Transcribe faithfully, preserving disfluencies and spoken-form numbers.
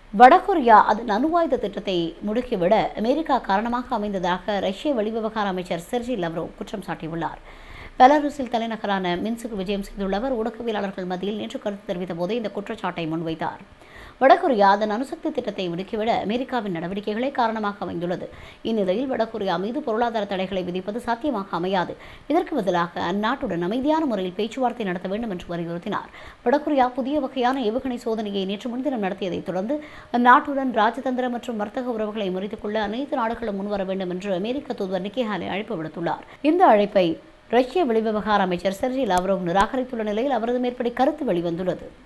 வடகொரியா அதன் அணுவாயுத திட்டத்தை முடுக்கிவிட அமெரிக்கா காரணமாக அமைந்ததாக ரஷ்ய வெளிவிவகார அமைச்சர் செர்ஜி லவ்ரோவ் குற்றம் சாட்டியுள்ளார். பெலாருஸில் தலைநகரான மின்ஸ்க்கு விஜயம் செய்துள்ளவர் ஊடகவியலாளர்கள் மத்தியில் நேற்று கருத்து தெரிவித்த போதே இந்த குற்றச்சாட்டை முன்வைத்தார். வடகொரியா அதன் அணுசக்தி திட்டத்தை முடுக்கிவிட அமெரிக்காவின் நடவடிக்கைகளே காரணமாக அமைந்துள்ளது. இந்நிலையில் வடகொரியா மீது பொருளாதார தடைகளை விதிப்பது சாத்தியமாக அமையாது. இதற்கு பதிலாக அந்நாட்டுடன் அமைதியான முறையில் பேச்சுவார்த்தை நடத்த வேண்டும் என்று வலியுறுத்தினார். வடகொரியா புதிய வகையான ஏவுகணை சோதனையை நேற்று முன்தினம் நடத்தியதைத் தொடர்ந்து அந்நாட்டுடன் ராஜதந்திர மற்றும் வர்த்தக உறவுகளை முறித்துக் கொள்ள அனைத்து நாடுகளும் முன்வர வேண்டும் என்று அமெரிக்க தூதுவர் நிக்கி ஹேலி அழைப்பு விடுத்துள்ளார். இந்த அழைப்பை ரஷ்ய வெளிவிவகார அமைச்சர் செர்ஜி லாவ்ரோவ் நிராகரித்துள்ள நிலையில் அவரது மேற்படி கருத்து வெளிவந்துள்ளது.